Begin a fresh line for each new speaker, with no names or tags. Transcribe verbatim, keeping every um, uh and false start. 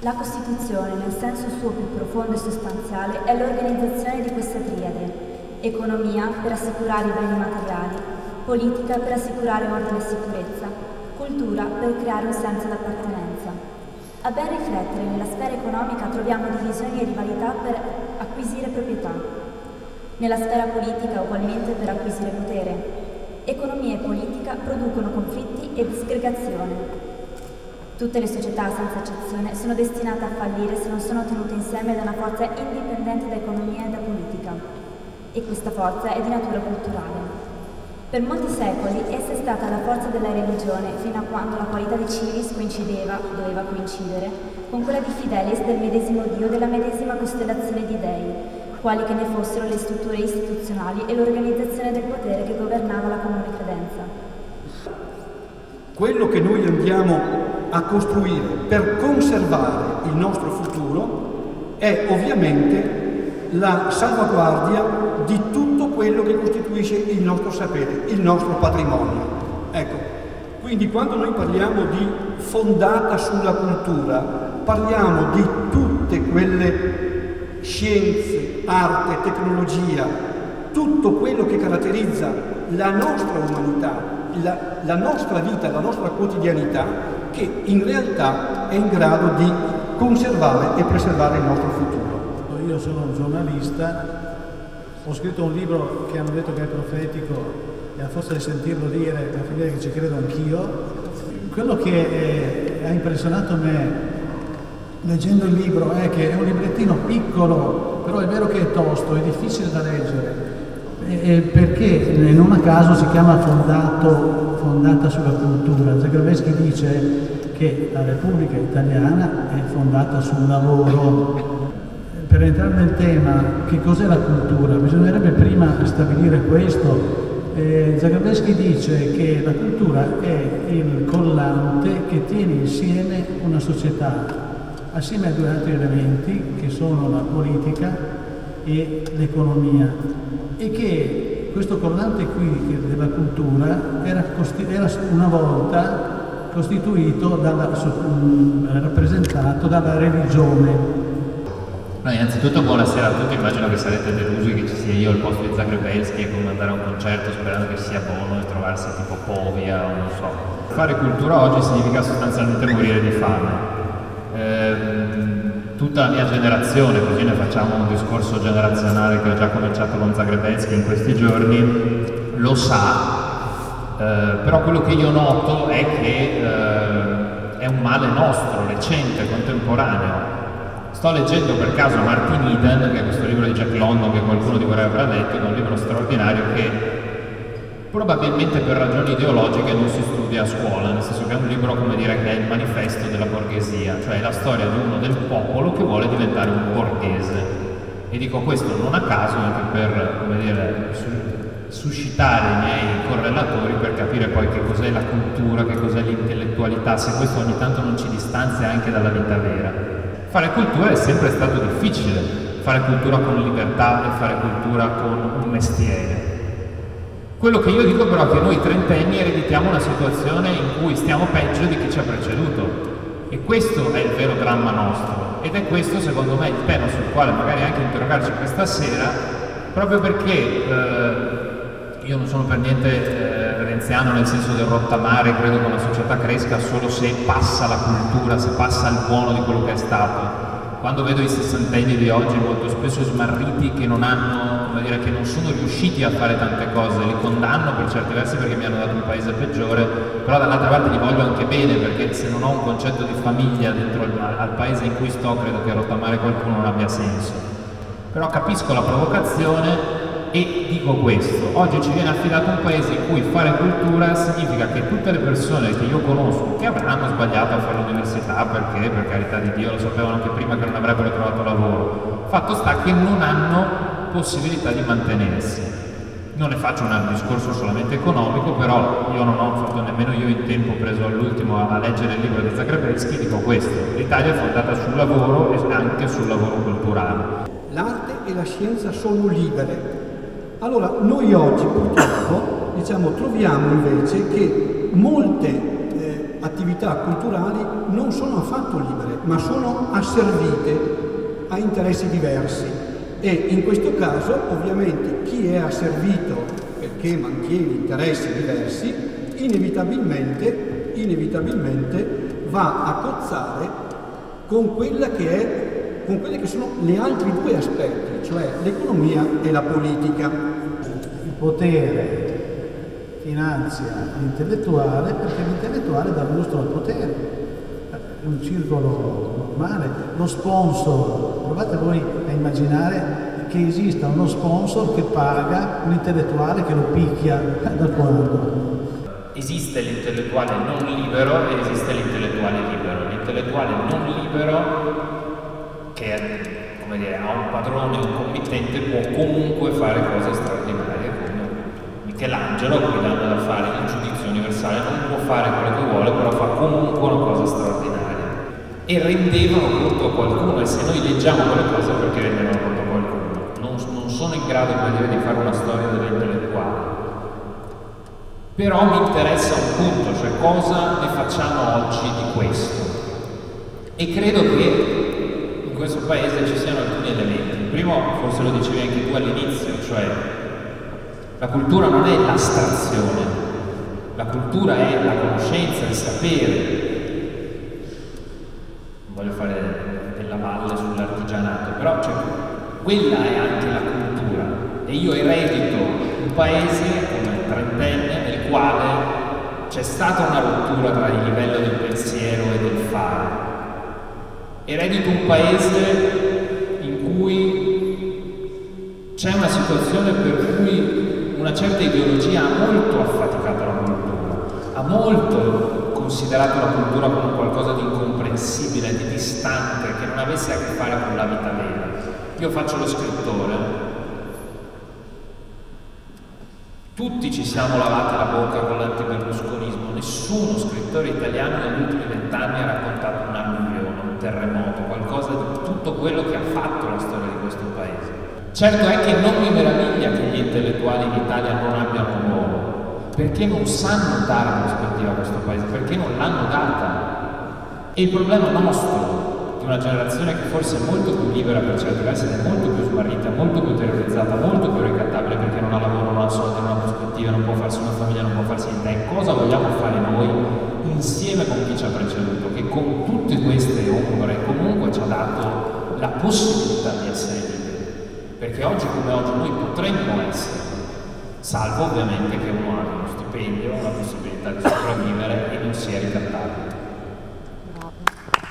La Costituzione, nel senso suo più profondo e sostanziale, è l'organizzazione di questa triade: economia per assicurare i beni materiali, politica per assicurare ordine e sicurezza, cultura per creare un senso d'appartenenza. A ben riflettere, nella sfera economica troviamo divisioni e rivalità per acquisire proprietà. Nella sfera politica, ugualmente, per acquisire potere. Economia e politica producono conflitti e disgregazione. Tutte le società, senza eccezione, sono destinate a fallire se non sono tenute insieme da una forza indipendente da economia e da politica. E questa forza è di natura culturale. Per molti secoli essa è stata la forza della religione, fino a quando la qualità di civis coincideva, doveva coincidere, con quella di fidelis del medesimo Dio della medesima costellazione di dei, quali che ne fossero le strutture istituzionali e l'organizzazione del potere che governava la comune credenza.
Quello che noi andiamo a costruire per conservare il nostro futuro è ovviamente la salvaguardia di tutto quello che costituisce il nostro sapere, il nostro patrimonio. Ecco, quindi quando noi parliamo di fondata sulla cultura, parliamo di tutte quelle scienze, arte, tecnologia, tutto quello che caratterizza la nostra umanità, la, la nostra vita, la nostra quotidianità, che in realtà è in grado di conservare e preservare il nostro futuro.
Io sono un giornalista, ho scritto un libro che hanno detto che è profetico e a forza di sentirlo dire, a finire che ci credo anch'io. Quello che è, ha impressionato me leggendo il libro è che è un librettino piccolo, però è vero che è tosto, è difficile da leggere, e, e perché non a caso si chiama fondato, fondata sulla cultura. Zagrebelsky dice che la Repubblica Italiana è fondata sul lavoro. Per entrare nel tema, che cos'è la cultura? Bisognerebbe prima stabilire questo. Eh, Zagrebelsky dice che la cultura è il collante che tiene insieme una società, assieme a due altri elementi che sono la politica e l'economia, e che questo collante qui della cultura era, era una volta costituito, dalla, rappresentato dalla religione.
No, innanzitutto buonasera a tutti, immagino che sarete delusi che ci sia io al posto di Zagrebelsky e comandare un concerto sperando che sia buono e trovarsi tipo Povia o non so. Fare cultura oggi significa sostanzialmente morire di fame. Ehm, tutta la mia generazione, così ne facciamo un discorso generazionale che ho già cominciato con Zagrebelsky in questi giorni, lo sa, eh, però quello che io noto è che eh, è un male nostro, recente, contemporaneo. Sto leggendo per caso Martin Eden, che è questo libro di Jack London che qualcuno di voi avrà letto, che è un libro straordinario che probabilmente per ragioni ideologiche non si studia a scuola, nel senso che è un libro, come dire, che è il manifesto della borghesia, cioè è la storia di uno del popolo che vuole diventare un borghese. E dico questo non a caso, anche per, come dire, suscitare i miei correlatori per capire poi che cos'è la cultura, che cos'è l'intellettualità, se questo ogni tanto non ci distanzia anche dalla vita vera. Fare cultura è sempre stato difficile, fare cultura con libertà e fare cultura con un mestiere. Quello che io dico però è che noi trentenni ereditiamo una situazione in cui stiamo peggio di chi ci ha preceduto, e questo è il vero dramma nostro, ed è questo secondo me il tema sul quale magari anche interrogarci questa sera, proprio perché eh, io non sono per niente eh, renziano nel senso del rottamare, credo che una società cresca solo se passa la cultura, se passa il buono di quello che è stato. Quando vedo i sessantenni di oggi molto spesso smarriti che non hanno, come dire, che non sono riusciti a fare tante cose, li condanno per certi versi perché mi hanno dato un paese peggiore, però dall'altra parte li voglio anche bene, perché se non ho un concetto di famiglia dentro il, al paese in cui sto, credo che rottamare qualcuno non abbia senso. Però capisco la provocazione. E dico questo, oggi ci viene affidato un paese in cui fare cultura significa che tutte le persone che io conosco, che avranno sbagliato a fare l'università, perché per carità di Dio lo sapevano anche prima che non avrebbero trovato lavoro, fatto sta che non hanno possibilità di mantenersi. Non ne faccio un discorso solamente economico, però io non ho fatto nemmeno io in tempo preso all'ultimo a leggere il libro di Zagrebelsky, dico questo, l'Italia è fondata sul lavoro e anche sul lavoro culturale.
L'arte e la scienza sono libere. Allora, noi oggi purtroppo diciamo, troviamo invece che molte eh, attività culturali non sono affatto libere, ma sono asservite a interessi diversi e in questo caso ovviamente chi è asservito perché mantiene interessi diversi inevitabilmente, inevitabilmente va a cozzare con quella che è con quelli che sono gli altri due aspetti, cioè l'economia e la politica.
Il potere finanzia l'intellettuale perché l'intellettuale dà lustro al potere. È un circolo normale. Lo sponsor, provate voi a immaginare che esista uno sponsor che paga un intellettuale che lo picchia da quando?
Esiste l'intellettuale non libero e esiste l'intellettuale libero. L'intellettuale non libero che come dire, ha un padrone, un committente, può comunque fare cose straordinarie, come Michelangelo, a cui danno da fare il giudizio universale, non può fare quello che vuole, però fa comunque una cosa straordinaria. E rendevano conto a qualcuno, e se noi leggiamo quelle cose perché rendevano conto a qualcuno, non, non sono in grado, come dire, di fare una storia dell'intellettuale. Però mi interessa un punto, cioè cosa ne facciamo oggi di questo? E credo che in questo paese ci siano alcuni elementi. Il primo, forse lo dicevi anche tu all'inizio, cioè la cultura non è l'astrazione, la cultura è la conoscenza, il sapere. Non voglio fare della valle sull'artigianato, però cioè, quella è anche la cultura. E io eredito un paese come il trentenne nel quale c'è stata una rottura tra il livello del pensiero e del fare. Eredito un paese in cui c'è una situazione per cui una certa ideologia ha molto affaticato la cultura, ha molto considerato la cultura come qualcosa di incomprensibile, di distante, che non avesse a che fare con la vita vera. Io faccio lo scrittore, tutti ci siamo lavati la bocca con l'antiberlusconismo, nessuno scrittore italiano negli ultimi vent'anni ha raccontato un alluvione, un terremoto, qualcosa di tutto quello che ha fatto la storia di questo paese. Certo è che non mi meraviglia che gli intellettuali in Italia non abbiano un ruolo, perché non sanno dare prospettiva a questo paese, perché non l'hanno data. E il problema nostro, di una generazione che forse è molto più libera per certi versi, è molto più smarrita, molto più terrorizzata, molto più ricattabile perché non ha lavoro, non ha soldi, non ha prospettiva, non può farsi una famiglia, non può farsi niente. E cosa vogliamo fare noi insieme con chi ci ha preceduto, che con tutte queste ombre comunque ci ha dato la possibilità di essere liberi? Perché oggi come oggi noi potremmo essere, salvo ovviamente che uno abbia uno stipendio, una possibilità di sopravvivere e non sia ricattabile.